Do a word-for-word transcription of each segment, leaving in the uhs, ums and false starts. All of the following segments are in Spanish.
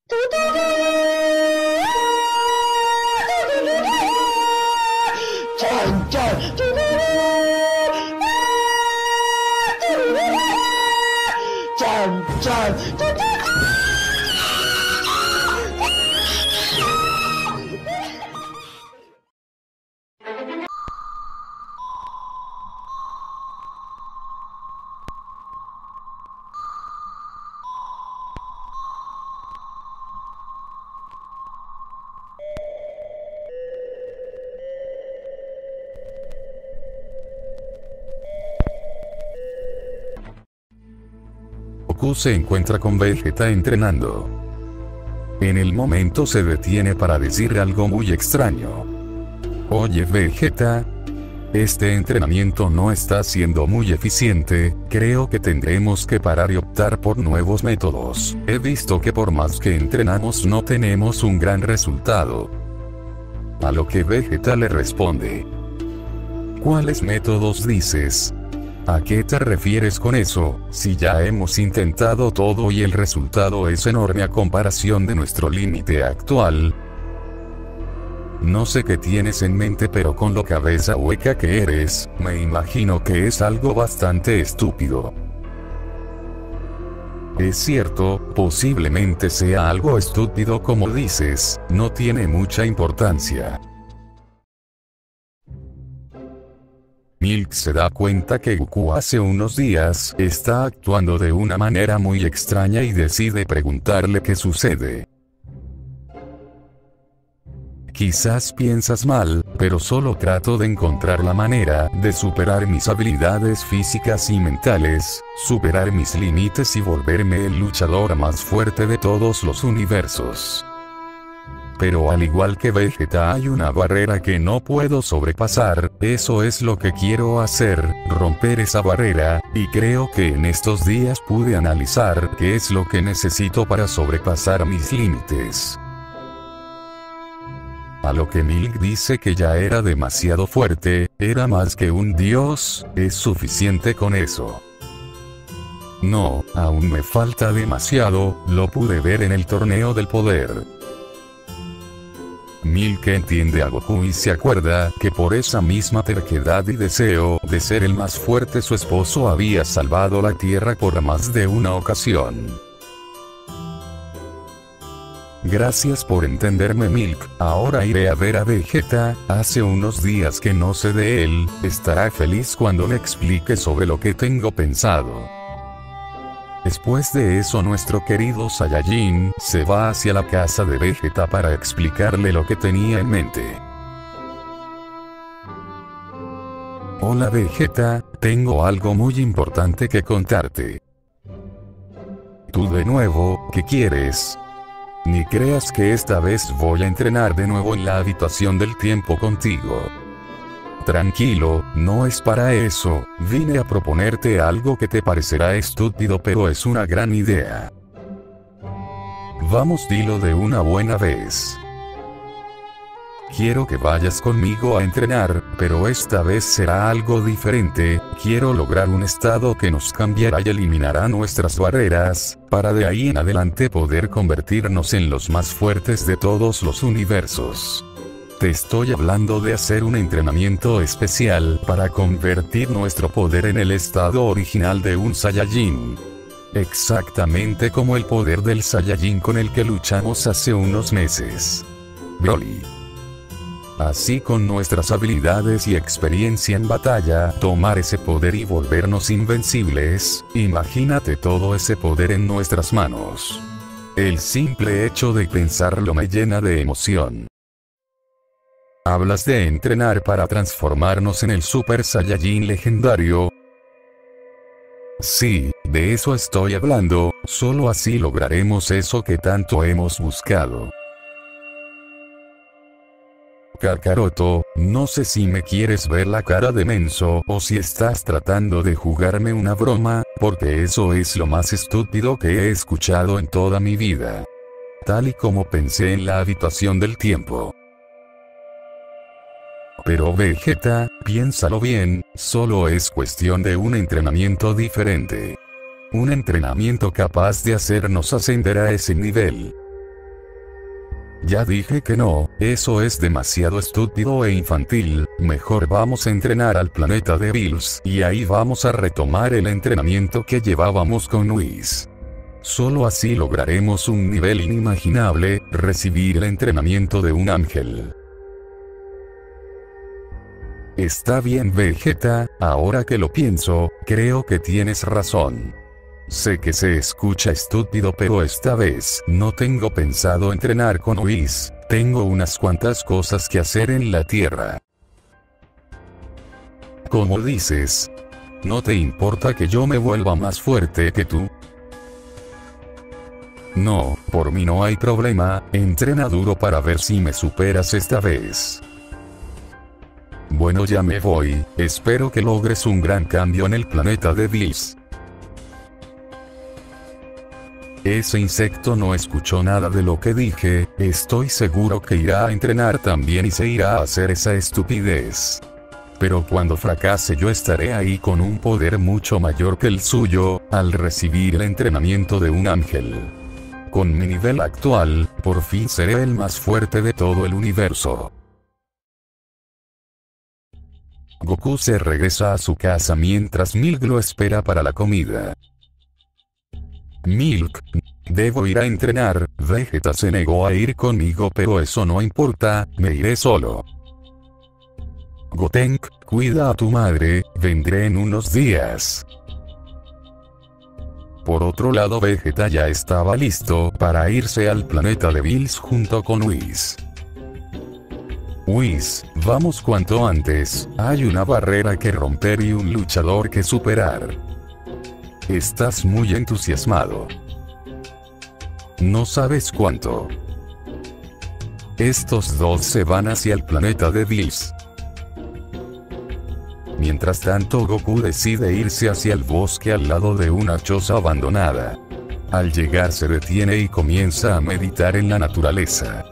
Chan, chan. Chan, chan. Goku se encuentra con Vegeta entrenando. En el momento se detiene para decir algo muy extraño. Oye Vegeta, este entrenamiento no está siendo muy eficiente, creo que tendremos que parar y optar por nuevos métodos. He visto que por más que entrenamos no tenemos un gran resultado. A lo que Vegeta le responde: ¿cuáles métodos dices? ¿A qué te refieres con eso, si ya hemos intentado todo y el resultado es enorme a comparación de nuestro límite actual? No sé qué tienes en mente, pero con lo cabeza hueca que eres, me imagino que es algo bastante estúpido. Es cierto, posiblemente sea algo estúpido como dices, no tiene mucha importancia. Milk se da cuenta que Goku hace unos días está actuando de una manera muy extraña y decide preguntarle qué sucede. Quizás piensas mal, pero solo trato de encontrar la manera de superar mis habilidades físicas y mentales, superar mis límites y volverme el luchador más fuerte de todos los universos. Pero al igual que Vegeta hay una barrera que no puedo sobrepasar, eso es lo que quiero hacer, romper esa barrera, y creo que en estos días pude analizar qué es lo que necesito para sobrepasar mis límites. A lo que Milk dice que ya era demasiado fuerte, era más que un dios, es suficiente con eso. No, aún me falta demasiado, lo pude ver en el torneo del poder. Milk entiende a Goku y se acuerda que por esa misma terquedad y deseo de ser el más fuerte su esposo había salvado la tierra por más de una ocasión. Gracias por entenderme Milk, ahora iré a ver a Vegeta, hace unos días que no sé de él, estará feliz cuando le explique sobre lo que tengo pensado. Después de eso nuestro querido Saiyajin se va hacia la casa de Vegeta para explicarle lo que tenía en mente. Hola Vegeta, tengo algo muy importante que contarte. Tú de nuevo, ¿qué quieres? Ni creas que esta vez voy a entrenar de nuevo en la habitación del tiempo contigo. Tranquilo, no es para eso, vine a proponerte algo que te parecerá estúpido pero es una gran idea. Vamos, dilo de una buena vez. Quiero que vayas conmigo a entrenar, pero esta vez será algo diferente, quiero lograr un estado que nos cambiará y eliminará nuestras barreras, para de ahí en adelante poder convertirnos en los más fuertes de todos los universos. Te estoy hablando de hacer un entrenamiento especial para convertir nuestro poder en el estado original de un Saiyajin. Exactamente como el poder del Saiyajin con el que luchamos hace unos meses. Broly. Así con nuestras habilidades y experiencia en batalla, tomar ese poder y volvernos invencibles, imagínate todo ese poder en nuestras manos. El simple hecho de pensarlo me llena de emoción. ¿Hablas de entrenar para transformarnos en el Super Saiyajin legendario? Sí, de eso estoy hablando, solo así lograremos eso que tanto hemos buscado. Kakaroto, no sé si me quieres ver la cara de menso o si estás tratando de jugarme una broma, porque eso es lo más estúpido que he escuchado en toda mi vida. Tal y como pensé en la habitación del tiempo. Pero Vegeta, piénsalo bien, solo es cuestión de un entrenamiento diferente. Un entrenamiento capaz de hacernos ascender a ese nivel. Ya dije que no, eso es demasiado estúpido e infantil, mejor vamos a entrenar al planeta de Bills y ahí vamos a retomar el entrenamiento que llevábamos con Whis. Solo así lograremos un nivel inimaginable, recibir el entrenamiento de un ángel. Está bien, Vegeta, ahora que lo pienso, creo que tienes razón. Sé que se escucha estúpido, pero esta vez no tengo pensado entrenar con Whis, tengo unas cuantas cosas que hacer en la Tierra. ¿Cómo dices? ¿No te importa que yo me vuelva más fuerte que tú? No, por mí no hay problema, entrena duro para ver si me superas esta vez. Bueno, ya me voy, espero que logres un gran cambio en el planeta de Bills. Ese insecto no escuchó nada de lo que dije, estoy seguro que irá a entrenar también y se irá a hacer esa estupidez. Pero cuando fracase yo estaré ahí con un poder mucho mayor que el suyo, al recibir el entrenamiento de un ángel. Con mi nivel actual, por fin seré el más fuerte de todo el universo. Goku se regresa a su casa mientras Milk lo espera para la comida. Milk, debo ir a entrenar, Vegeta se negó a ir conmigo pero eso no importa, me iré solo. Gotenk, cuida a tu madre, vendré en unos días. Por otro lado, Vegeta ya estaba listo para irse al planeta de Bills junto con Whis. Whis, vamos cuanto antes, hay una barrera que romper y un luchador que superar. Estás muy entusiasmado. No sabes cuánto. Estos dos se van hacia el planeta de Bills. Mientras tanto, Goku decide irse hacia el bosque al lado de una choza abandonada. Al llegar se detiene y comienza a meditar en la naturaleza.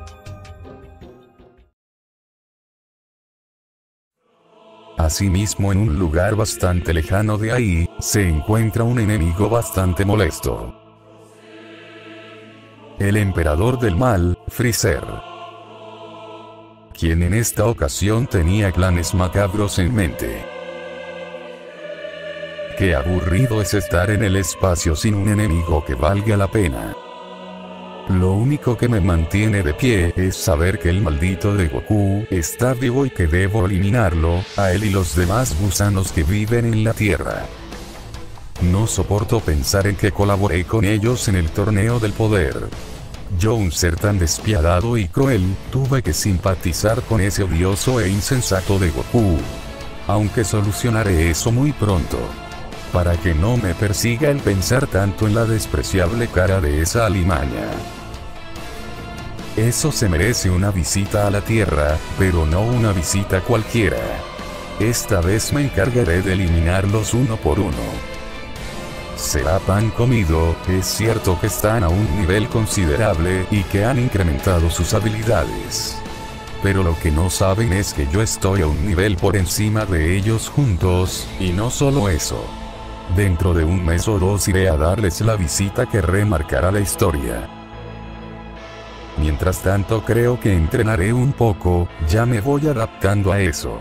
Asimismo, en un lugar bastante lejano de ahí, se encuentra un enemigo bastante molesto. El emperador del mal, Freezer. Quien en esta ocasión tenía planes macabros en mente. Qué aburrido es estar en el espacio sin un enemigo que valga la pena. Lo único que me mantiene de pie es saber que el maldito de Goku está vivo y que debo eliminarlo, a él y los demás gusanos que viven en la Tierra. No soporto pensar en que colaboré con ellos en el torneo del poder. Yo, un ser tan despiadado y cruel, tuve que simpatizar con ese odioso e insensato de Goku. Aunque solucionaré eso muy pronto. Para que no me persiga el pensar tanto en la despreciable cara de esa alimaña. Eso se merece una visita a la Tierra, pero no una visita cualquiera. Esta vez me encargaré de eliminarlos uno por uno. Será pan comido, es cierto que están a un nivel considerable y que han incrementado sus habilidades. Pero lo que no saben es que yo estoy a un nivel por encima de ellos juntos, y no solo eso. Dentro de un mes o dos iré a darles la visita que remarcará la historia. Mientras tanto creo que entrenaré un poco, ya me voy adaptando a eso.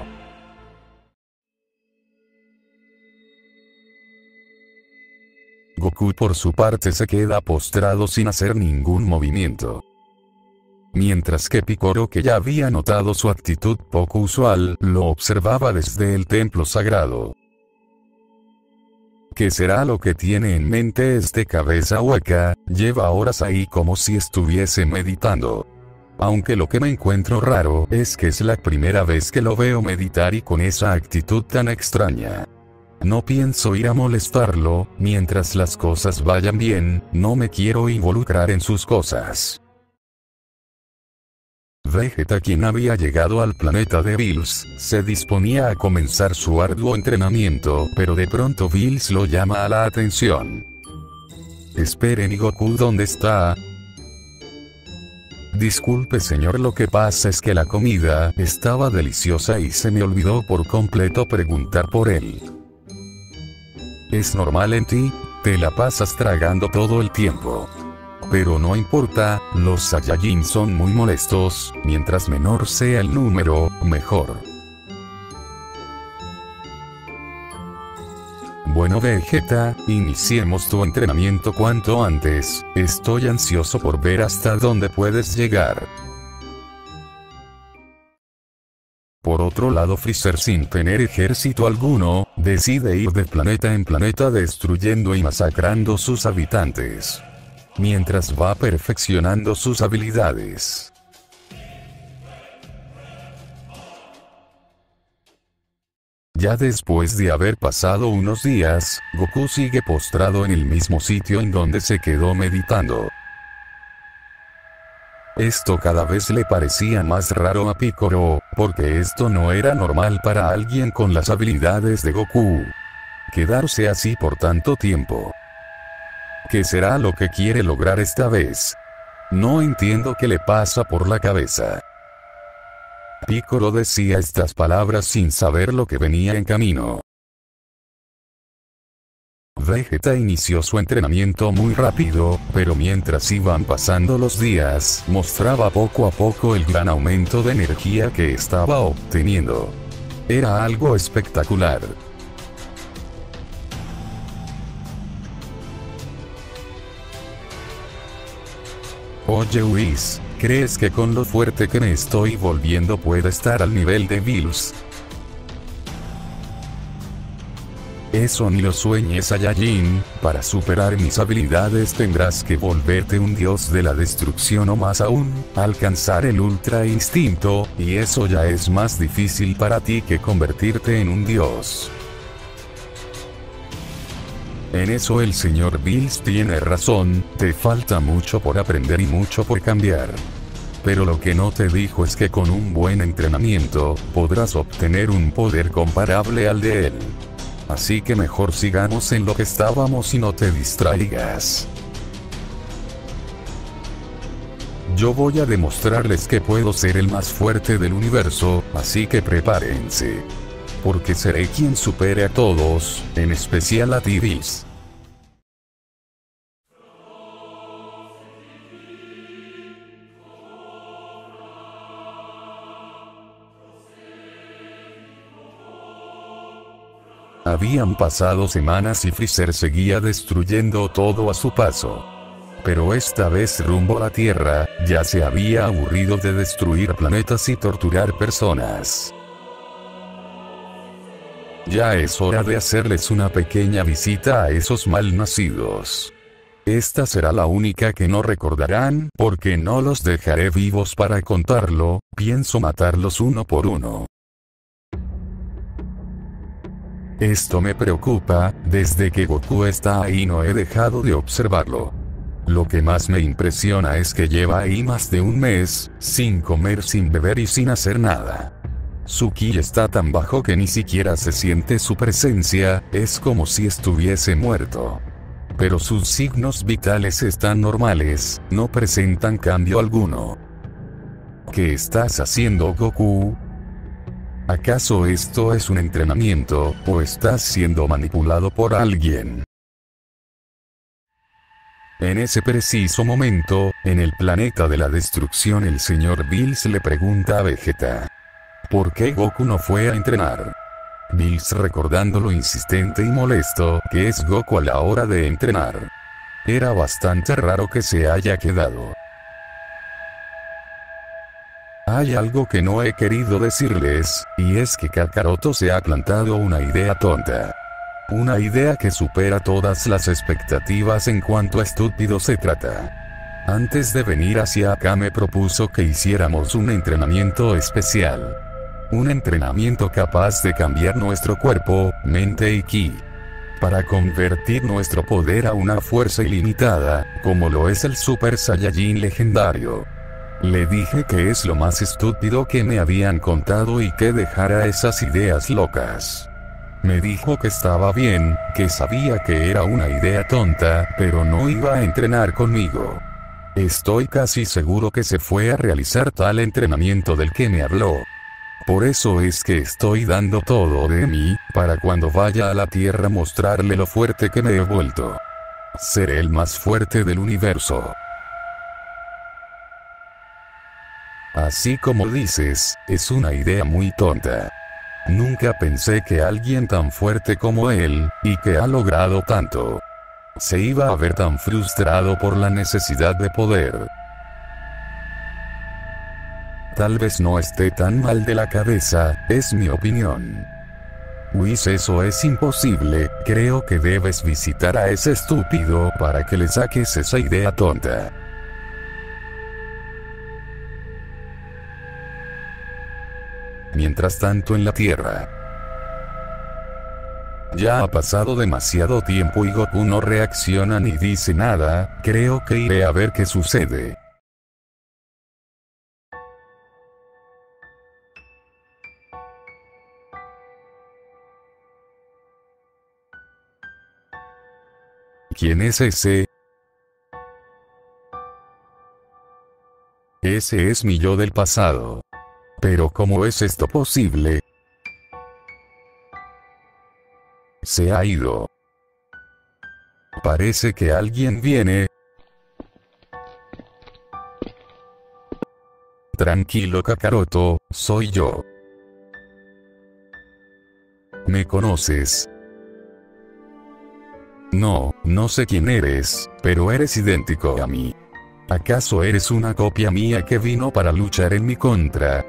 Goku por su parte se queda postrado sin hacer ningún movimiento. Mientras que Piccolo, que ya había notado su actitud poco usual, lo observaba desde el templo sagrado. ¿Qué será lo que tiene en mente este cabeza hueca? Lleva horas ahí como si estuviese meditando. Aunque lo que me encuentro raro es que es la primera vez que lo veo meditar y con esa actitud tan extraña. No pienso ir a molestarlo, mientras las cosas vayan bien, no me quiero involucrar en sus cosas. Vegeta, quien había llegado al planeta de Bills, se disponía a comenzar su arduo entrenamiento, pero de pronto Bills lo llama a la atención. Esperen, ¿y Goku dónde está? Disculpe señor, lo que pasa es que la comida estaba deliciosa y se me olvidó por completo preguntar por él. ¿Es normal en ti? Te la pasas tragando todo el tiempo. Pero no importa, los Saiyajin son muy molestos, mientras menor sea el número, mejor. Bueno Vegeta, iniciemos tu entrenamiento cuanto antes, estoy ansioso por ver hasta dónde puedes llegar. Por otro lado Freezer, sin tener ejército alguno, decide ir de planeta en planeta destruyendo y masacrando sus habitantes, mientras va perfeccionando sus habilidades. Ya después de haber pasado unos días, Goku sigue postrado en el mismo sitio en donde se quedó meditando. Esto cada vez le parecía más raro a Piccolo, porque esto no era normal para alguien con las habilidades de Goku. Quedarse así por tanto tiempo. ¿Qué será lo que quiere lograr esta vez? No entiendo qué le pasa por la cabeza. Piccolo decía estas palabras sin saber lo que venía en camino. Vegeta inició su entrenamiento muy rápido, pero mientras iban pasando los días, mostraba poco a poco el gran aumento de energía que estaba obteniendo. Era algo espectacular. Oye Whis, ¿crees que con lo fuerte que me estoy volviendo pueda estar al nivel de Bills? Eso ni lo sueñes Saiyajin, para superar mis habilidades tendrás que volverte un dios de la destrucción o más aún, alcanzar el ultra instinto, y eso ya es más difícil para ti que convertirte en un dios. En eso el señor Bills tiene razón, te falta mucho por aprender y mucho por cambiar. Pero lo que no te dijo es que con un buen entrenamiento, podrás obtener un poder comparable al de él. Así que mejor sigamos en lo que estábamos y no te distraigas. Yo voy a demostrarles que puedo ser el más fuerte del universo, así que prepárense. Porque seré quien supere a todos, en especial a ti Bills. Habían pasado semanas y Freezer seguía destruyendo todo a su paso. Pero esta vez rumbo a la Tierra, ya se había aburrido de destruir planetas y torturar personas. Ya es hora de hacerles una pequeña visita a esos malnacidos. Esta será la única que no recordarán, porque no los dejaré vivos para contarlo, pienso matarlos uno por uno. Esto me preocupa, desde que Goku está ahí no he dejado de observarlo. Lo que más me impresiona es que lleva ahí más de un mes, sin comer, sin beber y sin hacer nada. Su ki está tan bajo que ni siquiera se siente su presencia, es como si estuviese muerto. Pero sus signos vitales están normales, no presentan cambio alguno. ¿Qué estás haciendo, Goku? ¿Acaso esto es un entrenamiento, o estás siendo manipulado por alguien? En ese preciso momento, en el planeta de la destrucción el señor Bills le pregunta a Vegeta: ¿por qué Goku no fue a entrenar? Bills, recordando lo insistente y molesto que es Goku a la hora de entrenar. Era bastante raro que se haya quedado. Hay algo que no he querido decirles, y es que Kakaroto se ha plantado una idea tonta. Una idea que supera todas las expectativas en cuanto a estúpido se trata. Antes de venir hacia acá me propuso que hiciéramos un entrenamiento especial. Un entrenamiento capaz de cambiar nuestro cuerpo, mente y ki. Para convertir nuestro poder a una fuerza ilimitada, como lo es el Super Saiyajin legendario. Le dije que es lo más estúpido que me habían contado y que dejara esas ideas locas. Me dijo que estaba bien, que sabía que era una idea tonta, pero no iba a entrenar conmigo. Estoy casi seguro que se fue a realizar tal entrenamiento del que me habló. Por eso es que estoy dando todo de mí, para cuando vaya a la Tierra mostrarle lo fuerte que me he vuelto. Seré el más fuerte del universo. Así como dices, es una idea muy tonta. Nunca pensé que alguien tan fuerte como él, y que ha logrado tanto, se iba a ver tan frustrado por la necesidad de poder. Tal vez no esté tan mal de la cabeza, es mi opinión. Whis, eso es imposible, creo que debes visitar a ese estúpido para que le saques esa idea tonta. Mientras tanto en la Tierra. Ya ha pasado demasiado tiempo y Goku no reacciona ni dice nada, creo que iré a ver qué sucede. ¿Quién es ese? Ese es mi yo del pasado. Pero ¿cómo es esto posible? Se ha ido. Parece que alguien viene. Tranquilo Kakaroto, soy yo. ¿Me conoces? No, no sé quién eres, pero eres idéntico a mí. ¿Acaso eres una copia mía que vino para luchar en mi contra?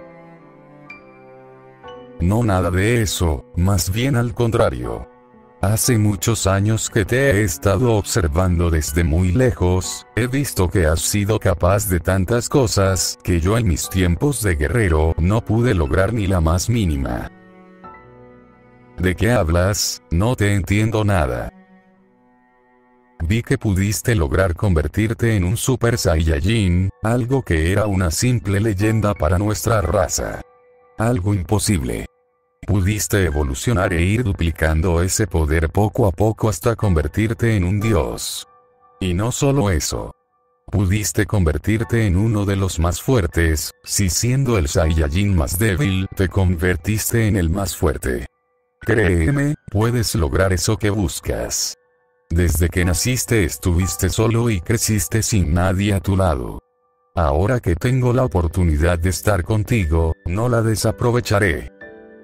No, nada de eso, más bien al contrario. Hace muchos años que te he estado observando desde muy lejos, he visto que has sido capaz de tantas cosas que yo en mis tiempos de guerrero no pude lograr ni la más mínima. ¿De qué hablas? No te entiendo nada. Vi que pudiste lograr convertirte en un Super Saiyajin, algo que era una simple leyenda para nuestra raza. Algo imposible. Pudiste evolucionar e ir duplicando ese poder poco a poco hasta convertirte en un dios. Y no solo eso. Pudiste convertirte en uno de los más fuertes, si siendo el Saiyajin más débil, te convertiste en el más fuerte. Créeme, puedes lograr eso que buscas. Desde que naciste estuviste solo y creciste sin nadie a tu lado. Ahora que tengo la oportunidad de estar contigo, no la desaprovecharé.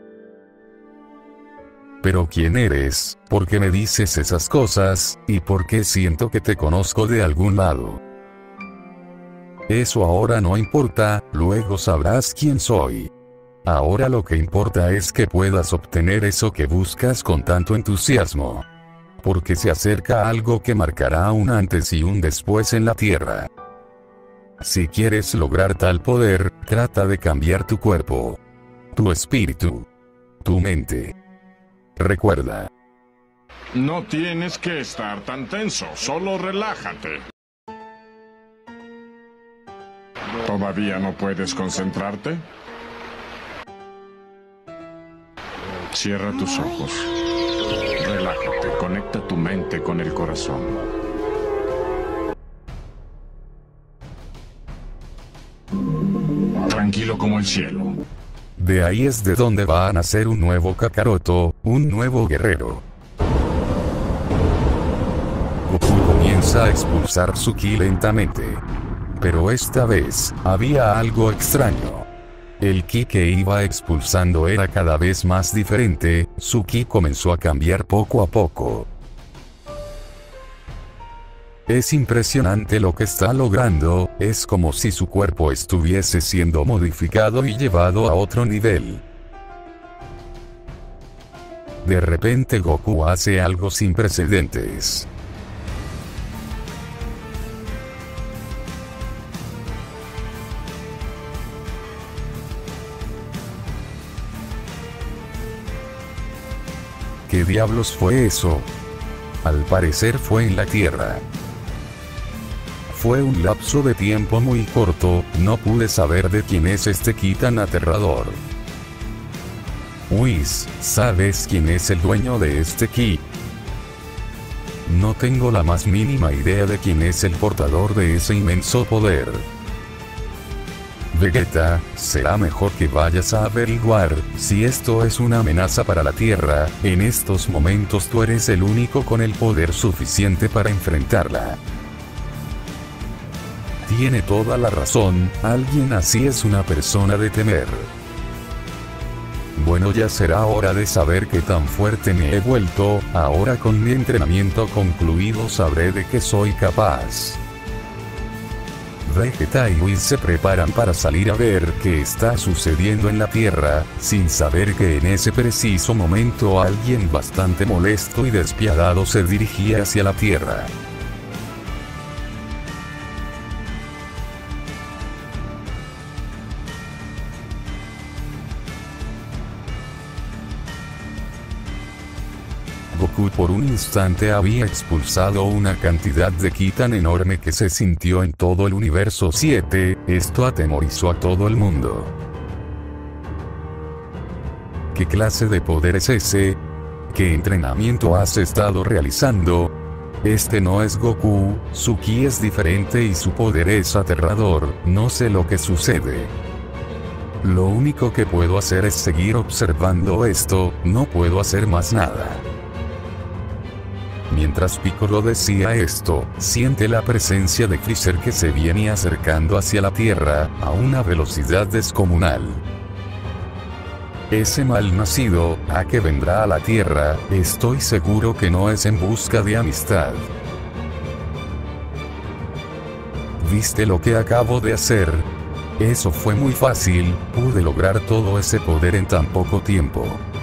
Pero ¿quién eres? ¿Por qué me dices esas cosas? ¿Y por qué siento que te conozco de algún lado? Eso ahora no importa, luego sabrás quién soy. Ahora lo que importa es que puedas obtener eso que buscas con tanto entusiasmo. Porque se acerca algo que marcará un antes y un después en la Tierra. Si quieres lograr tal poder, trata de cambiar tu cuerpo, tu espíritu, tu mente. Recuerda. No tienes que estar tan tenso, solo relájate. ¿Todavía no puedes concentrarte? Cierra tus ojos. Relájate, conecta tu mente con el corazón. Tranquilo como el cielo. De ahí es de donde va a nacer un nuevo Kakaroto, un nuevo guerrero. Goku comienza a expulsar su ki lentamente. Pero esta vez, había algo extraño. El ki que iba expulsando era cada vez más diferente, su ki comenzó a cambiar poco a poco. Es impresionante lo que está logrando, es como si su cuerpo estuviese siendo modificado y llevado a otro nivel. De repente Goku hace algo sin precedentes. ¿Qué diablos fue eso? Al parecer fue en la Tierra. Fue un lapso de tiempo muy corto, no pude saber de quién es este ki tan aterrador. Whis, ¿sabes quién es el dueño de este ki? No tengo la más mínima idea de quién es el portador de ese inmenso poder. Vegeta, será mejor que vayas a averiguar si esto es una amenaza para la Tierra. En estos momentos tú eres el único con el poder suficiente para enfrentarla. Tiene toda la razón, alguien así es una persona de temer. Bueno, ya será hora de saber qué tan fuerte me he vuelto. Ahora con mi entrenamiento concluido sabré de qué soy capaz. Vegeta y Whis se preparan para salir a ver qué está sucediendo en la Tierra, sin saber que en ese preciso momento alguien bastante molesto y despiadado se dirigía hacia la Tierra. Goku por un instante había expulsado una cantidad de ki tan enorme que se sintió en todo el universo siete, esto atemorizó a todo el mundo. ¿Qué clase de poder es ese? ¿Qué entrenamiento has estado realizando? Este no es Goku, su ki es diferente y su poder es aterrador, no sé lo que sucede. Lo único que puedo hacer es seguir observando esto, no puedo hacer más nada. Mientras Piccolo decía esto, siente la presencia de Freezer que se viene acercando hacia la Tierra, a una velocidad descomunal. Ese malnacido, ¿a qué vendrá a la Tierra? Estoy seguro que no es en busca de amistad. ¿Viste lo que acabo de hacer? Eso fue muy fácil, pude lograr todo ese poder en tan poco tiempo.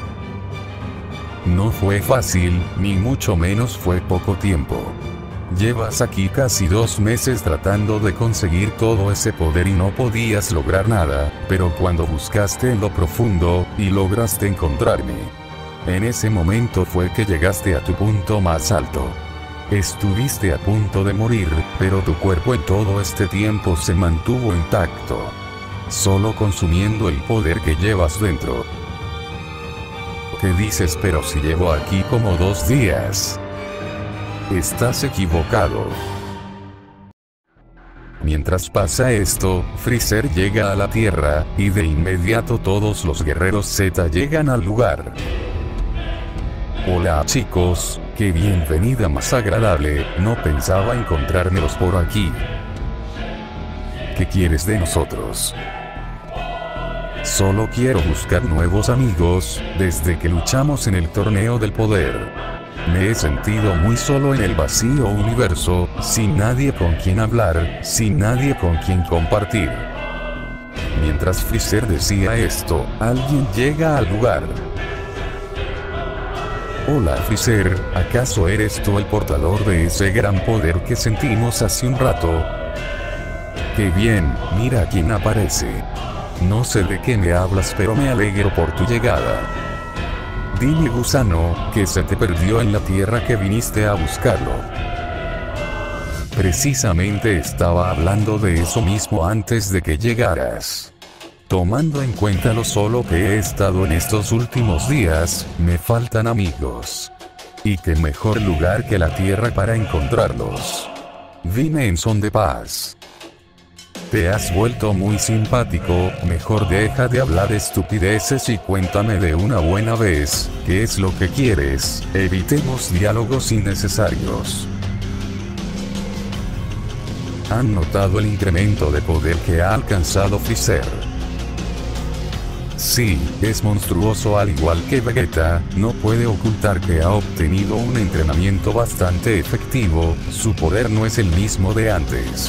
No fue fácil, ni mucho menos fue poco tiempo. Llevas aquí casi dos meses tratando de conseguir todo ese poder y no podías lograr nada, pero cuando buscaste en lo profundo, y lograste encontrarme. En ese momento fue que llegaste a tu punto más alto. Estuviste a punto de morir, pero tu cuerpo en todo este tiempo se mantuvo intacto. Solo consumiendo el poder que llevas dentro. ¿Qué dices? Pero si llevo aquí como dos días. Estás equivocado. Mientras pasa esto, Freezer llega a la Tierra, y de inmediato todos los guerreros Z llegan al lugar. Hola chicos, qué bienvenida más agradable, no pensaba encontrármelos por aquí. ¿Qué quieres de nosotros? Solo quiero buscar nuevos amigos, desde que luchamos en el torneo del poder. Me he sentido muy solo en el vacío universo, sin nadie con quien hablar, sin nadie con quien compartir. Mientras Freezer decía esto, alguien llega al lugar. Hola Freezer, ¿acaso eres tú el portador de ese gran poder que sentimos hace un rato? Qué bien, mira quién aparece. No sé de qué me hablas, pero me alegro por tu llegada. Dime, gusano, que se te perdió en la Tierra que viniste a buscarlo. Precisamente estaba hablando de eso mismo antes de que llegaras. Tomando en cuenta lo solo que he estado en estos últimos días, me faltan amigos. Y qué mejor lugar que la Tierra para encontrarlos. Vine en son de paz. Te has vuelto muy simpático, mejor deja de hablar estupideces y cuéntame de una buena vez, ¿qué es lo que quieres? Evitemos diálogos innecesarios. ¿Han notado el incremento de poder que ha alcanzado Freezer? Sí, es monstruoso al igual que Vegeta, no puede ocultar que ha obtenido un entrenamiento bastante efectivo, su poder no es el mismo de antes.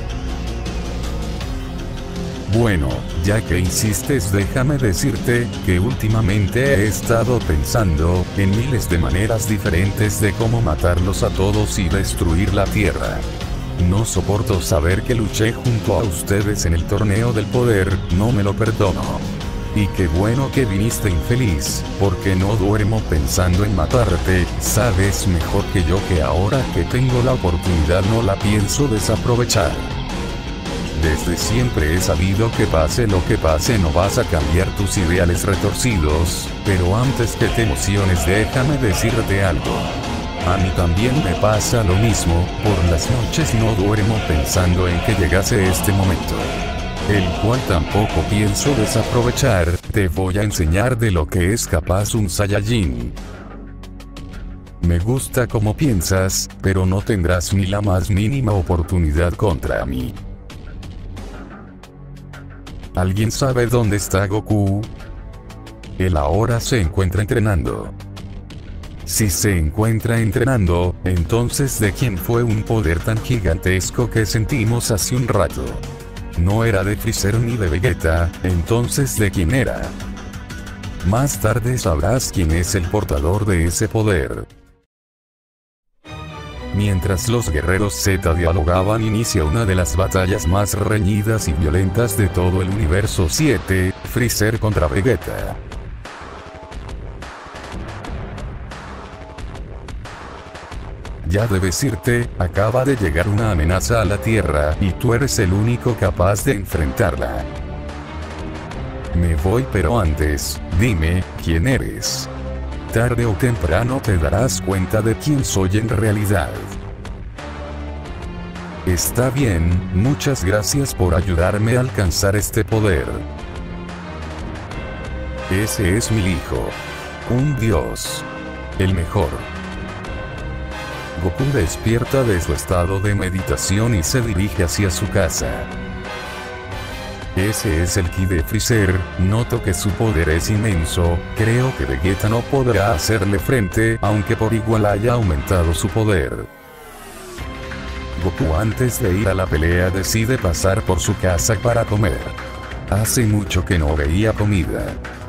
Bueno, ya que insistes, déjame decirte que últimamente he estado pensando en miles de maneras diferentes de cómo matarlos a todos y destruir la Tierra. No soporto saber que luché junto a ustedes en el torneo del poder, no me lo perdono. Y qué bueno que viniste infeliz, porque no duermo pensando en matarte, sabes mejor que yo que ahora que tengo la oportunidad no la pienso desaprovechar. Desde siempre he sabido que pase lo que pase no vas a cambiar tus ideales retorcidos, pero antes que te emociones déjame decirte algo. A mí también me pasa lo mismo, por las noches no duermo pensando en que llegase este momento. El cual tampoco pienso desaprovechar, te voy a enseñar de lo que es capaz un Saiyajin. Me gusta cómo piensas, pero no tendrás ni la más mínima oportunidad contra mí. ¿Alguien sabe dónde está Goku? Él ahora se encuentra entrenando. Si se encuentra entrenando, entonces ¿de quién fue un poder tan gigantesco que sentimos hace un rato? No era de Freezer ni de Vegeta, entonces ¿de quién era? Más tarde sabrás quién es el portador de ese poder. Mientras los guerreros Z dialogaban, inicia una de las batallas más reñidas y violentas de todo el universo siete, Freezer contra Vegeta. Ya debes irte, acaba de llegar una amenaza a la Tierra y tú eres el único capaz de enfrentarla. Me voy, pero antes, dime, ¿quién eres? Tarde o temprano te darás cuenta de quién soy en realidad. Está bien, muchas gracias por ayudarme a alcanzar este poder. Ese es mi hijo. Un dios. El mejor. Goku despierta de su estado de meditación y se dirige hacia su casa. Ese es el ki de Freezer, noto que su poder es inmenso, creo que Vegeta no podrá hacerle frente, aunque por igual haya aumentado su poder. Goku antes de ir a la pelea decide pasar por su casa para comer. Hace mucho que no veía comida.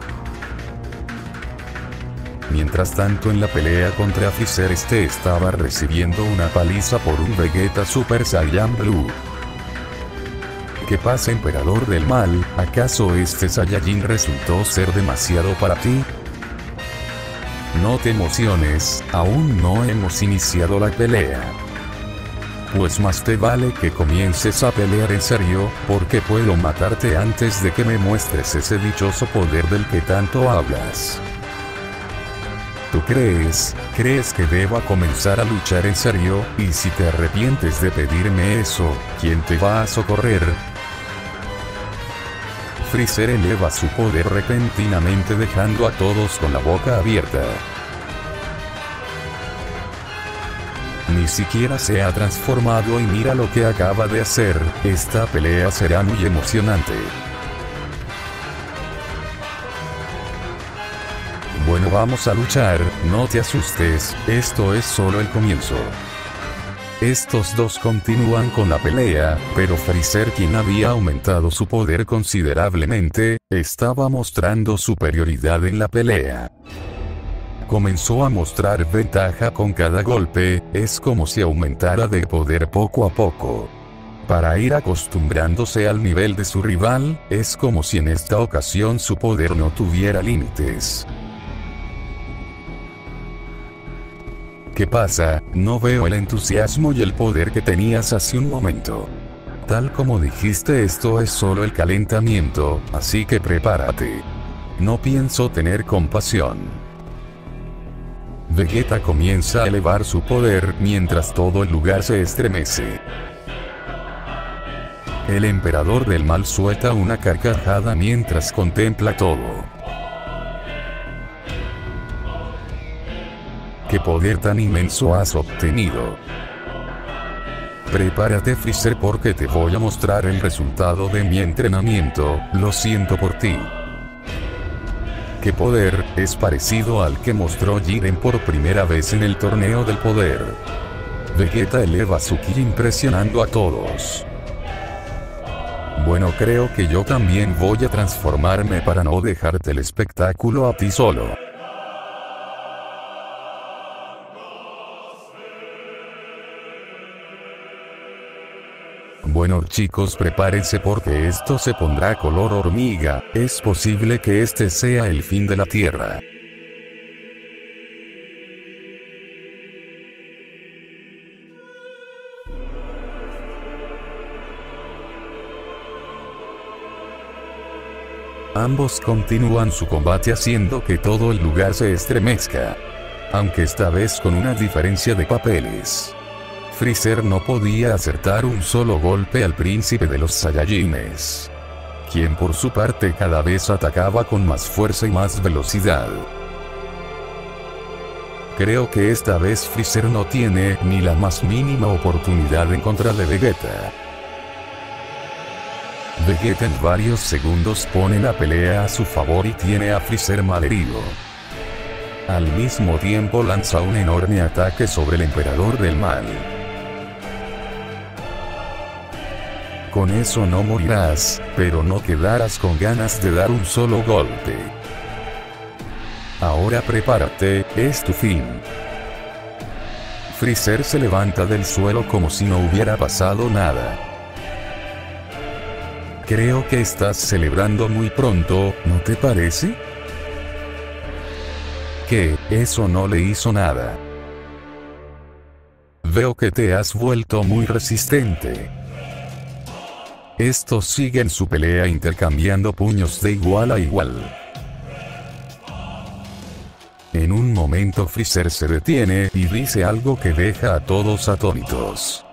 Mientras tanto en la pelea contra Freezer este estaba recibiendo una paliza por un Vegeta Super Saiyan Blue. ¿Qué pasa, emperador del mal? ¿Acaso este Saiyajin resultó ser demasiado para ti? No te emociones, aún no hemos iniciado la pelea. Pues más te vale que comiences a pelear en serio, porque puedo matarte antes de que me muestres ese dichoso poder del que tanto hablas. ¿Tú crees, crees que deba comenzar a luchar en serio? Y si te arrepientes de pedirme eso, ¿quién te va a socorrer? Freezer eleva su poder repentinamente dejando a todos con la boca abierta. Ni siquiera se ha transformado y mira lo que acaba de hacer, esta pelea será muy emocionante. Bueno, vamos a luchar, no te asustes, esto es solo el comienzo. Estos dos continúan con la pelea, pero Freezer, quien había aumentado su poder considerablemente, estaba mostrando superioridad en la pelea. Comenzó a mostrar ventaja con cada golpe, es como si aumentara de poder poco a poco. Para ir acostumbrándose al nivel de su rival, es como si en esta ocasión su poder no tuviera límites. ¿Qué pasa? No veo el entusiasmo y el poder que tenías hace un momento. Tal como dijiste, esto es solo el calentamiento, así que prepárate. No pienso tener compasión. Vegeta comienza a elevar su poder mientras todo el lugar se estremece. El emperador del mal suelta una carcajada mientras contempla todo. ¿Qué poder tan inmenso has obtenido? Prepárate, Freezer, porque te voy a mostrar el resultado de mi entrenamiento, lo siento por ti. ¿Qué poder? Es parecido al que mostró Jiren por primera vez en el torneo del poder. Vegeta eleva su ki impresionando a todos. Bueno, creo que yo también voy a transformarme para no dejarte el espectáculo a ti solo. Bueno chicos, prepárense porque esto se pondrá color hormiga, es posible que este sea el fin de la Tierra. Ambos continúan su combate haciendo que todo el lugar se estremezca. Aunque esta vez con una diferencia de papeles. Freezer no podía acertar un solo golpe al príncipe de los Saiyajines, quien por su parte cada vez atacaba con más fuerza y más velocidad. Creo que esta vez Freezer no tiene ni la más mínima oportunidad en contra de Vegeta. Vegeta en varios segundos pone la pelea a su favor y tiene a Freezer malherido. Al mismo tiempo lanza un enorme ataque sobre el Emperador del Mal. Con eso no morirás, pero no quedarás con ganas de dar un solo golpe. Ahora prepárate, es tu fin. Freezer se levanta del suelo como si no hubiera pasado nada. Creo que estás celebrando muy pronto, ¿no te parece? ¿Qué? Eso no le hizo nada. Veo que te has vuelto muy resistente. Estos siguen su pelea intercambiando puños de igual a igual. En un momento Freezer se detiene y dice algo que deja a todos atónitos.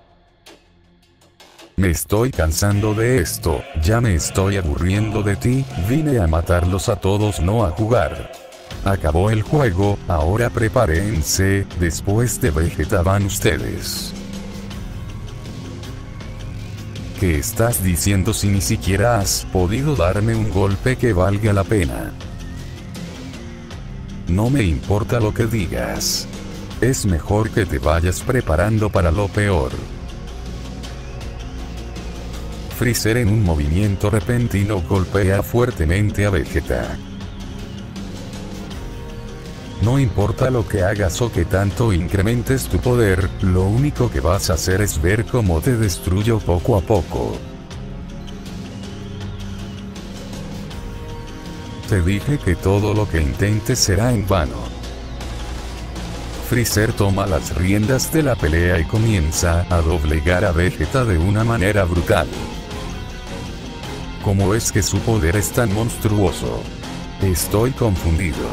Me estoy cansando de esto, ya me estoy aburriendo de ti, vine a matarlos a todos, no a jugar. Acabó el juego, ahora prepárense, después de Vegeta van ustedes. ¿Qué estás diciendo si ni siquiera has podido darme un golpe que valga la pena? No me importa lo que digas. Es mejor que te vayas preparando para lo peor. Freezer en un movimiento repentino golpea fuertemente a Vegeta. No importa lo que hagas o que tanto incrementes tu poder, lo único que vas a hacer es ver cómo te destruyo poco a poco. Te dije que todo lo que intentes será en vano. Freezer toma las riendas de la pelea y comienza a doblegar a Vegeta de una manera brutal. ¿Cómo es que su poder es tan monstruoso? Estoy confundido.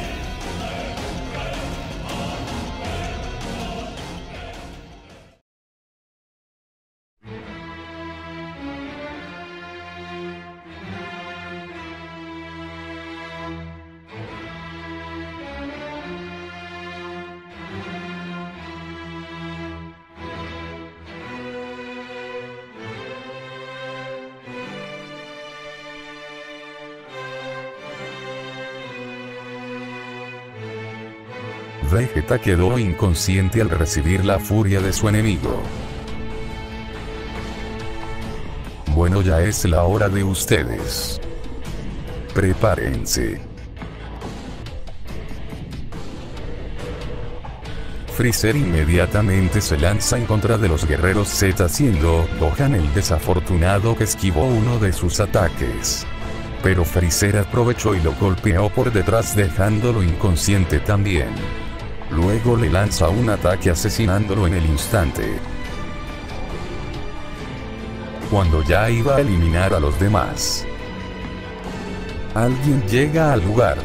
Vegeta quedó inconsciente al recibir la furia de su enemigo. Bueno, ya es la hora de ustedes. Prepárense. Freezer inmediatamente se lanza en contra de los guerreros Z, siendo Gohan el desafortunado que esquivó uno de sus ataques. Pero Freezer aprovechó y lo golpeó por detrás dejándolo inconsciente también. Luego le lanza un ataque asesinándolo en el instante. Cuando ya iba a eliminar a los demás, alguien llega al lugar.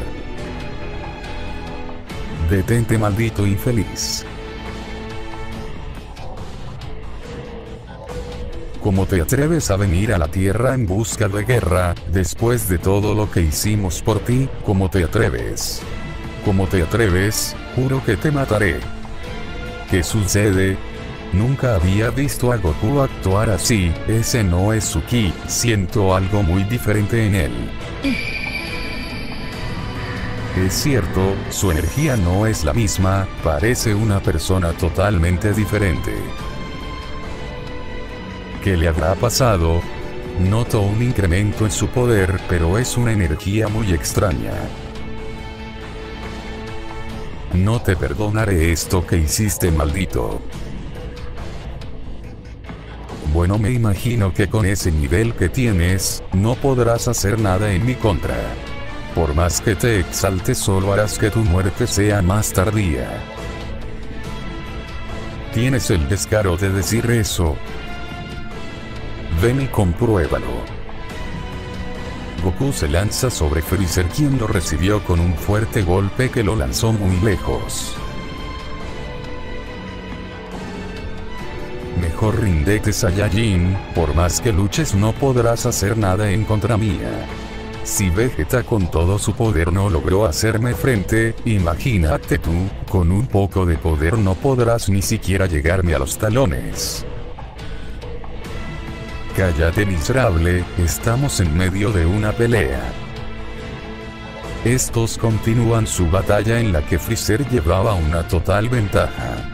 Detente, maldito infeliz. ¿Cómo te atreves a venir a la Tierra en busca de guerra, después de todo lo que hicimos por ti? ¿Cómo te atreves? ¿Cómo te atreves? Juro que te mataré. ¿Qué sucede? Nunca había visto a Goku actuar así, ese no es su ki, siento algo muy diferente en él. Es cierto, su energía no es la misma, parece una persona totalmente diferente. ¿Qué le habrá pasado? Noto un incremento en su poder, pero es una energía muy extraña. No te perdonaré esto que hiciste, maldito. Bueno, me imagino que con ese nivel que tienes, no podrás hacer nada en mi contra. Por más que te exaltes, solo harás que tu muerte sea más tardía. Tienes el descaro de decir eso. Ven y compruébalo. Goku se lanza sobre Freezer, quien lo recibió con un fuerte golpe que lo lanzó muy lejos. Mejor ríndete, Saiyajin, por más que luches no podrás hacer nada en contra mía. Si Vegeta con todo su poder no logró hacerme frente, imagínate tú, con un poco de poder no podrás ni siquiera llegarme a los talones. Cállate miserable, estamos en medio de una pelea. Estos continúan su batalla en la que Freezer llevaba una total ventaja.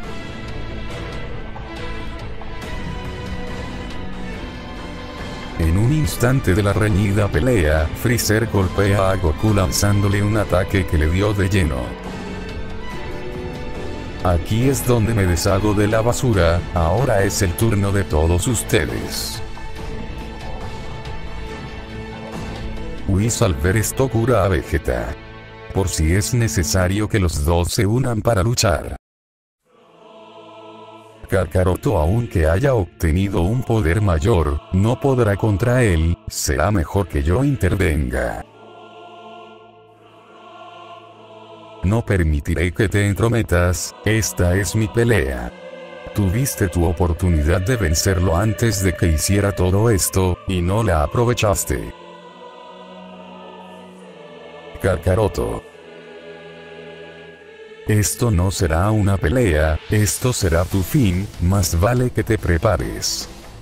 En un instante de la reñida pelea, Freezer golpea a Goku lanzándole un ataque que le dio de lleno. Aquí es donde me deshago de la basura, ahora es el turno de todos ustedes. Whis al ver esto cura a Vegeta. Por si es necesario que los dos se unan para luchar. Kakaroto, aunque haya obtenido un poder mayor, no podrá contra él, será mejor que yo intervenga. No permitiré que te entrometas, esta es mi pelea. Tuviste tu oportunidad de vencerlo antes de que hiciera todo esto, y no la aprovechaste. Kakaroto. Esto no será una pelea, esto será tu fin, más vale que te prepares.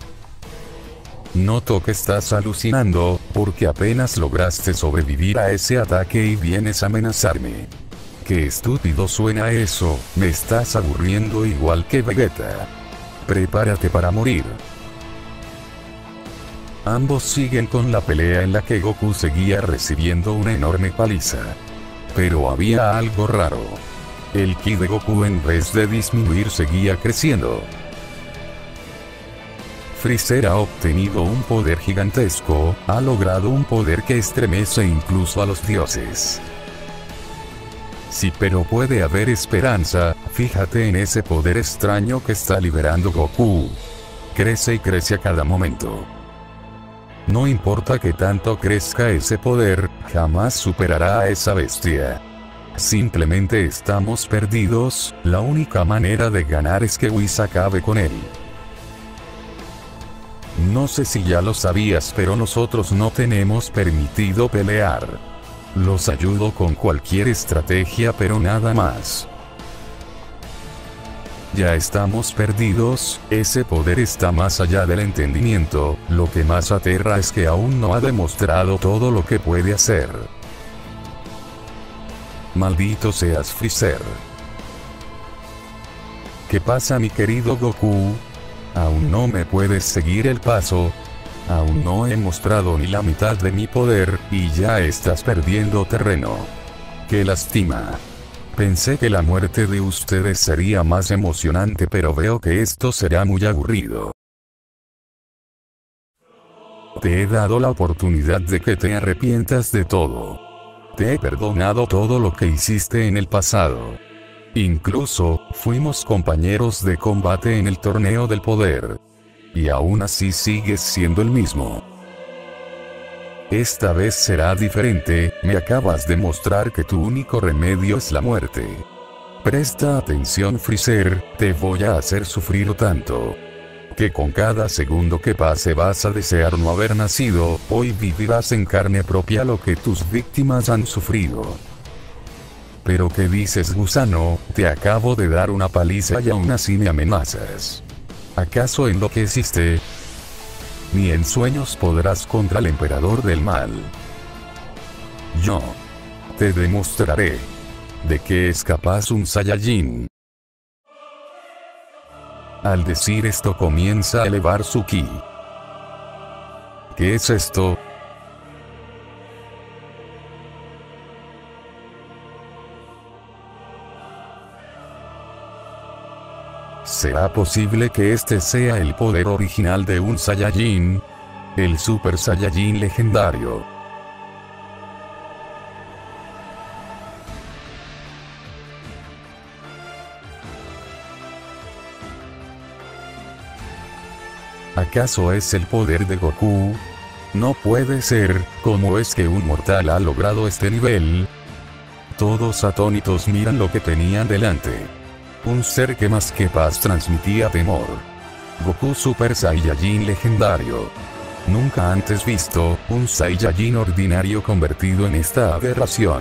Noto que estás alucinando, porque apenas lograste sobrevivir a ese ataque y vienes a amenazarme. Qué estúpido suena eso, me estás aburriendo igual que Vegeta. Prepárate para morir. Ambos siguen con la pelea en la que Goku seguía recibiendo una enorme paliza. Pero había algo raro. El ki de Goku en vez de disminuir seguía creciendo. Freezer ha obtenido un poder gigantesco, ha logrado un poder que estremece incluso a los dioses. Sí, pero puede haber esperanza, fíjate en ese poder extraño que está liberando Goku. Crece y crece a cada momento. No importa que tanto crezca ese poder, jamás superará a esa bestia. Simplemente estamos perdidos, la única manera de ganar es que Whis acabe con él. No sé si ya lo sabías, pero nosotros no tenemos permitido pelear. Los ayudo con cualquier estrategia, pero nada más. Ya estamos perdidos, ese poder está más allá del entendimiento, lo que más aterra es que aún no ha demostrado todo lo que puede hacer. Maldito seas, Freezer. ¿Qué pasa, mi querido Goku? Aún no me puedes seguir el paso. Aún no he mostrado ni la mitad de mi poder, y ya estás perdiendo terreno. ¡Qué lástima! Pensé que la muerte de ustedes sería más emocionante, pero veo que esto será muy aburrido. Te he dado la oportunidad de que te arrepientas de todo. Te he perdonado todo lo que hiciste en el pasado. Incluso, fuimos compañeros de combate en el torneo del poder. Y aún así sigues siendo el mismo. Esta vez será diferente, me acabas de mostrar que tu único remedio es la muerte. Presta atención, Freezer, te voy a hacer sufrir tanto. Que con cada segundo que pase vas a desear no haber nacido, hoy vivirás en carne propia lo que tus víctimas han sufrido. ¿Pero qué dices, gusano? Te acabo de dar una paliza y aún así me amenazas. ¿Acaso enloqueciste? Ni en sueños podrás contra el emperador del mal. Yo te demostraré de qué es capaz un Saiyajin. Al decir esto comienza a elevar su ki. ¿Qué es esto? ¿Será posible que este sea el poder original de un Saiyajin? El Super Saiyajin legendario. ¿Acaso es el poder de Goku? No puede ser, ¿cómo es que un mortal ha logrado este nivel? Todos atónitos miran lo que tenían delante. Un ser que más que paz transmitía temor. Goku Super Saiyajin legendario. Nunca antes visto, un Saiyajin ordinario convertido en esta aberración.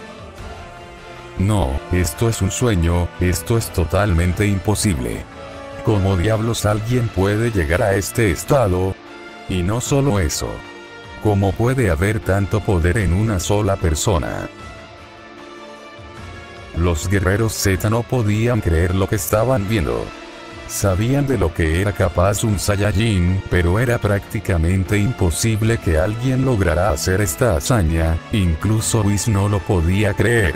No, esto es un sueño, esto es totalmente imposible. ¿Cómo diablos alguien puede llegar a este estado? Y no solo eso. ¿Cómo puede haber tanto poder en una sola persona? Los guerreros Z no podían creer lo que estaban viendo. Sabían de lo que era capaz un Saiyajin, pero era prácticamente imposible que alguien lograra hacer esta hazaña, incluso Whis no lo podía creer.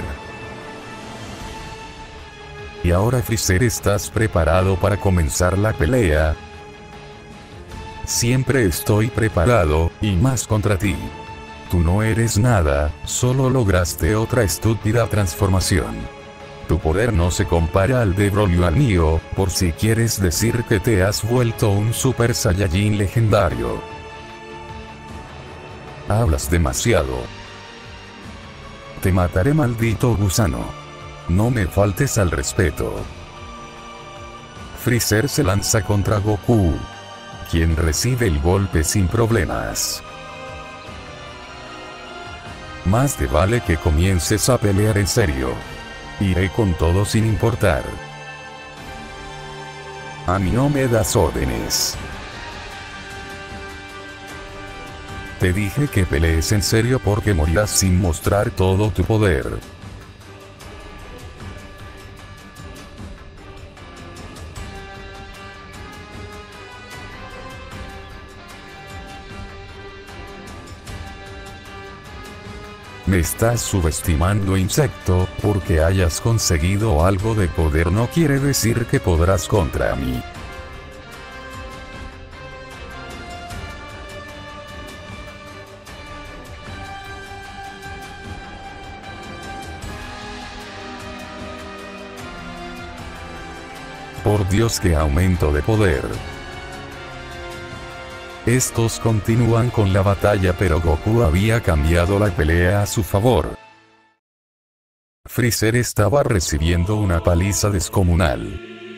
Y ahora Freezer, ¿estás preparado para comenzar la pelea? Siempre estoy preparado, y más contra ti. Tú no eres nada, solo lograste otra estúpida transformación. Tu poder no se compara al de Broly o al mío, por si quieres decir que te has vuelto un Super Saiyajin legendario. Hablas demasiado. Te mataré, maldito gusano. No me faltes al respeto. Freezer se lanza contra Goku, quien recibe el golpe sin problemas. Más te vale que comiences a pelear en serio. Iré con todo sin importar. A mí no me das órdenes. Te dije que pelees en serio porque morirás sin mostrar todo tu poder. Me estás subestimando, insecto. Porque hayas conseguido algo de poder no quiere decir que podrás contra mí. Por Dios, qué aumento de poder. Estos continúan con la batalla, pero Goku había cambiado la pelea a su favor. Freezer estaba recibiendo una paliza descomunal.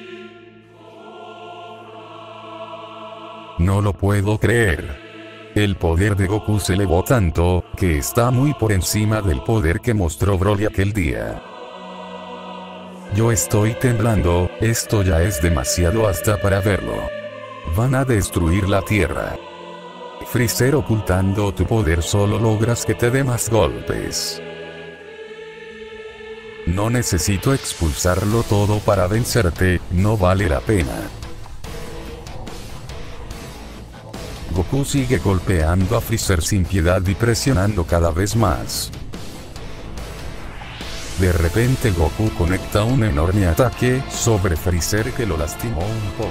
No lo puedo creer. El poder de Goku se elevó tanto, que está muy por encima del poder que mostró Broly aquel día. Yo estoy temblando, esto ya es demasiado hasta para verlo. Van a destruir la Tierra. Freezer, ocultando tu poder solo logras que te dé más golpes. No necesito expulsarlo todo para vencerte, no vale la pena. Goku sigue golpeando a Freezer sin piedad y presionando cada vez más. De repente Goku conecta un enorme ataque sobre Freezer que lo lastimó un poco.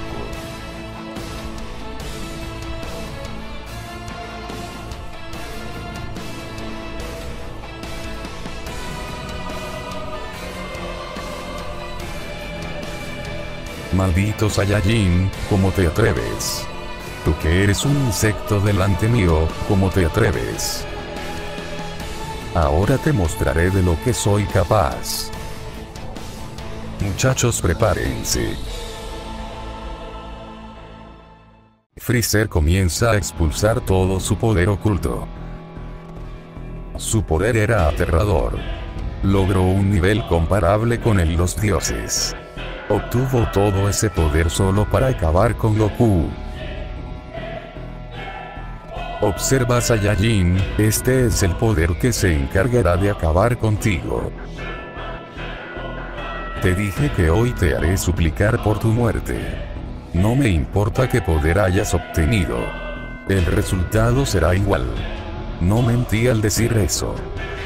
Maldito Saiyajin, ¿cómo te atreves? Tú que eres un insecto delante mío, ¿cómo te atreves? Ahora te mostraré de lo que soy capaz. Muchachos, prepárense. Freezer comienza a expulsar todo su poder oculto. Su poder era aterrador. Logró un nivel comparable con el de los dioses. Obtuvo todo ese poder solo para acabar con Goku. Observa, Saiyajin, este es el poder que se encargará de acabar contigo. Te dije que hoy te haré suplicar por tu muerte. No me importa qué poder hayas obtenido. El resultado será igual. No mentí al decir eso.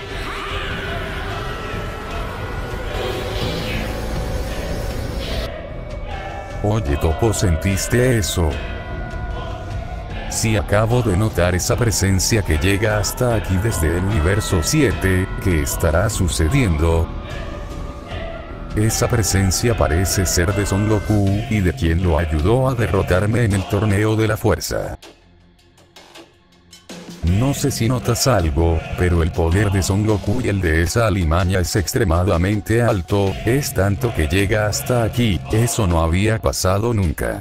Oye, Topo, ¿sentiste eso? Sí, acabo de notar esa presencia que llega hasta aquí desde el universo siete, ¿qué estará sucediendo? Esa presencia parece ser de Son Goku, y de quien lo ayudó a derrotarme en el torneo de la fuerza. No sé si notas algo, pero el poder de Son Goku y el de esa alimaña es extremadamente alto, es tanto que llega hasta aquí, eso no había pasado nunca.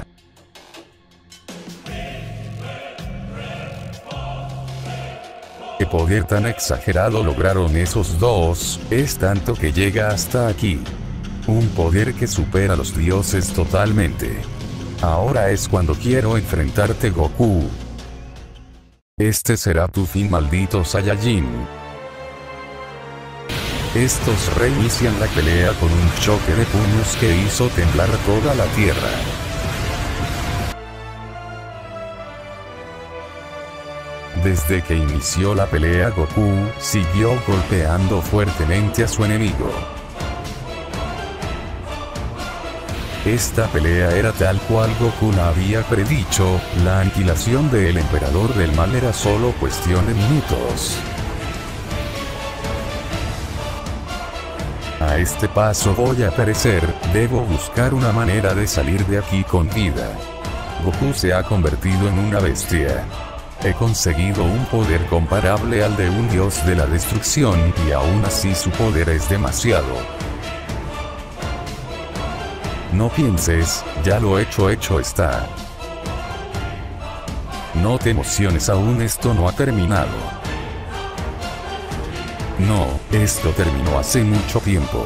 ¿Qué poder tan exagerado lograron esos dos? Es tanto que llega hasta aquí. Un poder que supera a los dioses totalmente. Ahora es cuando quiero enfrentarte, Goku. Este será tu fin, maldito Saiyajin. Estos reinician la pelea con un choque de puños que hizo temblar toda la tierra. Desde que inició la pelea, Goku siguió golpeando fuertemente a su enemigo. Esta pelea era tal cual Goku la había predicho, la aniquilación del Emperador del Mal era solo cuestión de minutos. A este paso voy a perecer, debo buscar una manera de salir de aquí con vida. Goku se ha convertido en una bestia. He conseguido un poder comparable al de un dios de la destrucción y aún así su poder es demasiado. No pienses, ya lo hecho hecho está. No te emociones, aún esto no ha terminado. No, esto terminó hace mucho tiempo.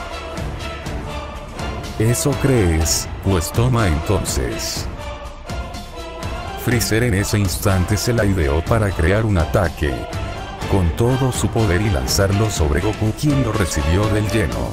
¿Eso crees? Pues toma entonces. Freezer en ese instante se la ideó para crear un ataque con todo su poder y lanzarlo sobre Goku, quien lo recibió del lleno.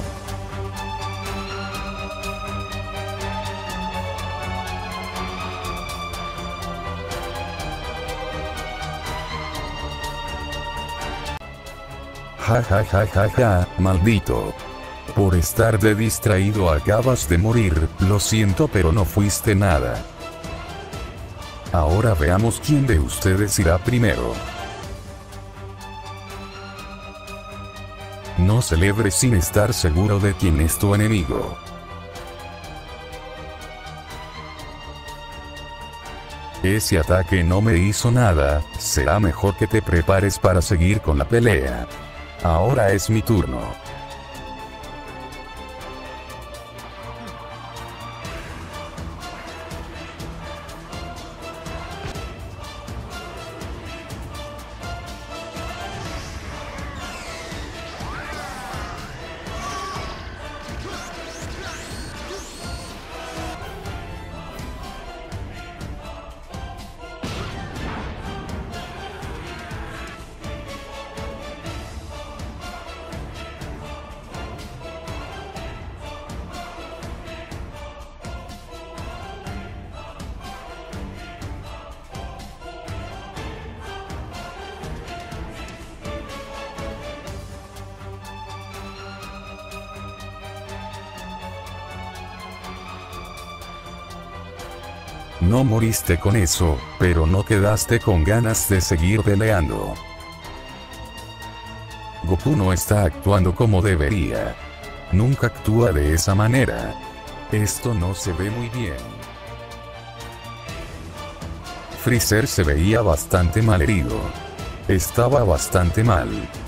Ja ja ja ja ja, maldito. Por estar de distraído acabas de morir, lo siento pero no fuiste nada. Ahora veamos quién de ustedes irá primero. No celebres sin estar seguro de quién es tu enemigo. Ese ataque no me hizo nada, será mejor que te prepares para seguir con la pelea. Ahora es mi turno. No moriste con eso, pero no quedaste con ganas de seguir peleando. Goku no está actuando como debería. Nunca actúa de esa manera. Esto no se ve muy bien. Freezer se veía bastante mal herido. Estaba bastante mal.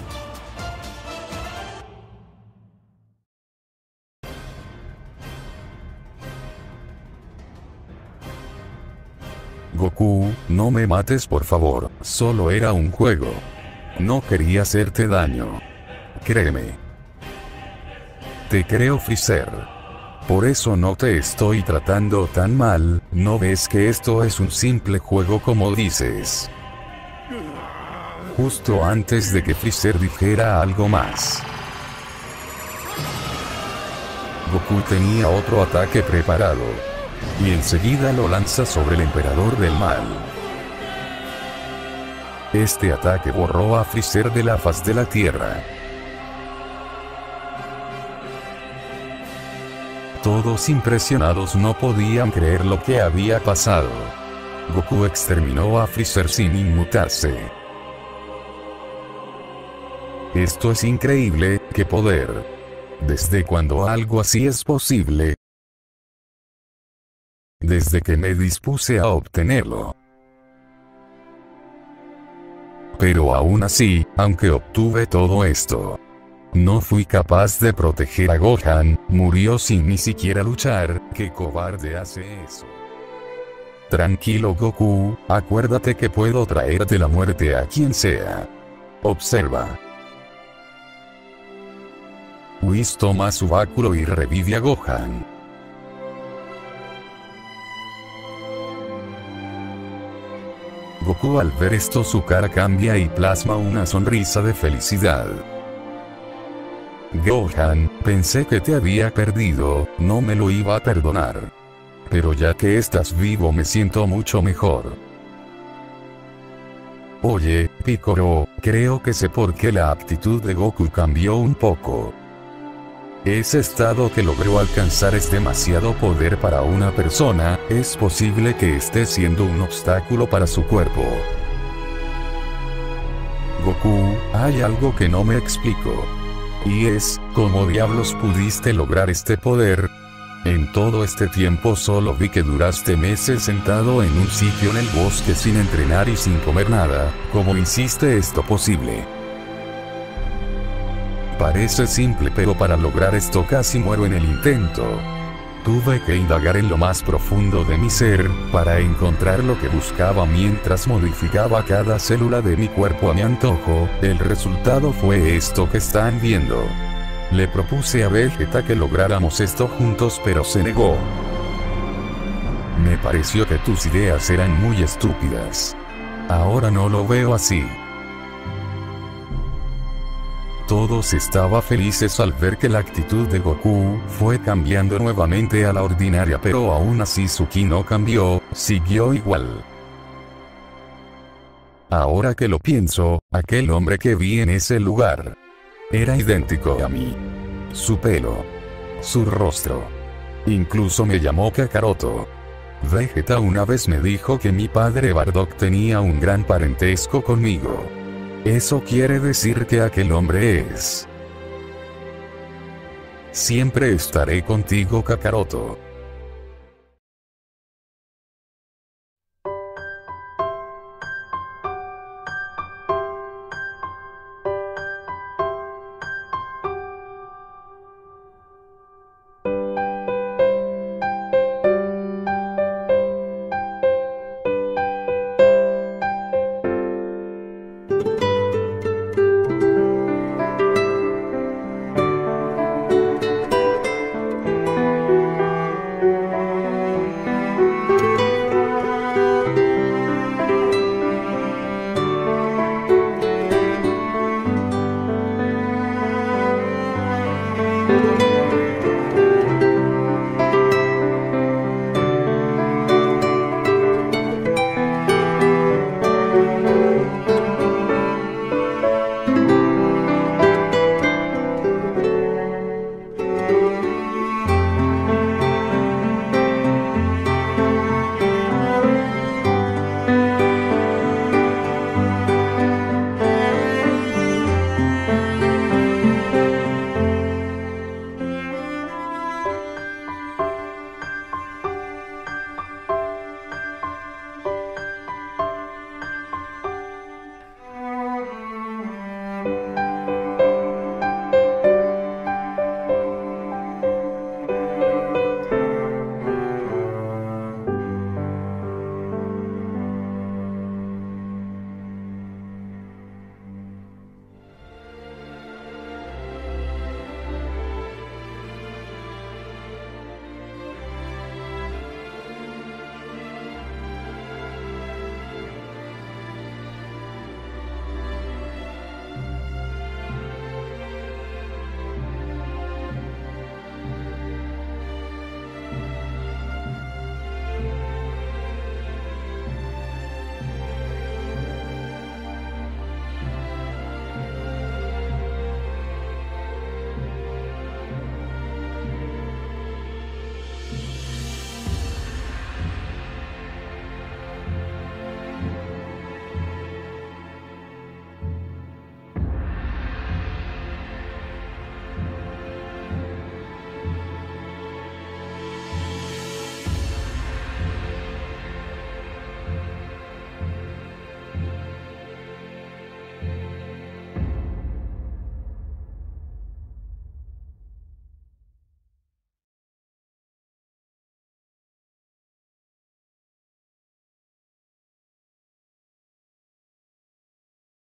Goku, no me mates por favor, solo era un juego. No quería hacerte daño. Créeme. Te creo, Freezer. Por eso no te estoy tratando tan mal, ¿no ves que esto es un simple juego como dices? Justo antes de que Freezer dijera algo más, Goku tenía otro ataque preparado. Y enseguida lo lanza sobre el Emperador del Mal. Este ataque borró a Freezer de la faz de la Tierra. Todos impresionados no podían creer lo que había pasado. Goku exterminó a Freezer sin inmutarse. Esto es increíble, qué poder. ¿Desde cuándo algo así es posible? Desde que me dispuse a obtenerlo. Pero aún así, aunque obtuve todo esto, no fui capaz de proteger a Gohan, murió sin ni siquiera luchar. ¿Qué cobarde hace eso? Tranquilo, Goku, acuérdate que puedo traerte la muerte a quien sea. Observa. Whis toma su báculo y revive a Gohan. Goku al ver esto su cara cambia y plasma una sonrisa de felicidad. Gohan, pensé que te había perdido, no me lo iba a perdonar. Pero ya que estás vivo me siento mucho mejor. Oye, Piccolo, creo que sé por qué la actitud de Goku cambió un poco. Ese estado que logró alcanzar es demasiado poder para una persona, es posible que esté siendo un obstáculo para su cuerpo. Goku, hay algo que no me explico. Y es, ¿cómo diablos pudiste lograr este poder? En todo este tiempo solo vi que duraste meses sentado en un sitio en el bosque sin entrenar y sin comer nada, ¿cómo hiciste esto posible? Parece simple pero para lograr esto casi muero en el intento. Tuve que indagar en lo más profundo de mi ser, para encontrar lo que buscaba mientras modificaba cada célula de mi cuerpo a mi antojo, el resultado fue esto que están viendo. Le propuse a Vegeta que lográramos esto juntos pero se negó. Me pareció que tus ideas eran muy estúpidas. Ahora no lo veo así. Todos estaban felices al ver que la actitud de Goku fue cambiando nuevamente a la ordinaria, pero aún así su ki no cambió, siguió igual. Ahora que lo pienso, aquel hombre que vi en ese lugar era idéntico a mí. Su pelo, su rostro. Incluso me llamó Kakaroto. Vegeta una vez me dijo que mi padre Bardock tenía un gran parentesco conmigo. Eso quiere decir que aquel hombre es... Siempre estaré contigo, Kakaroto.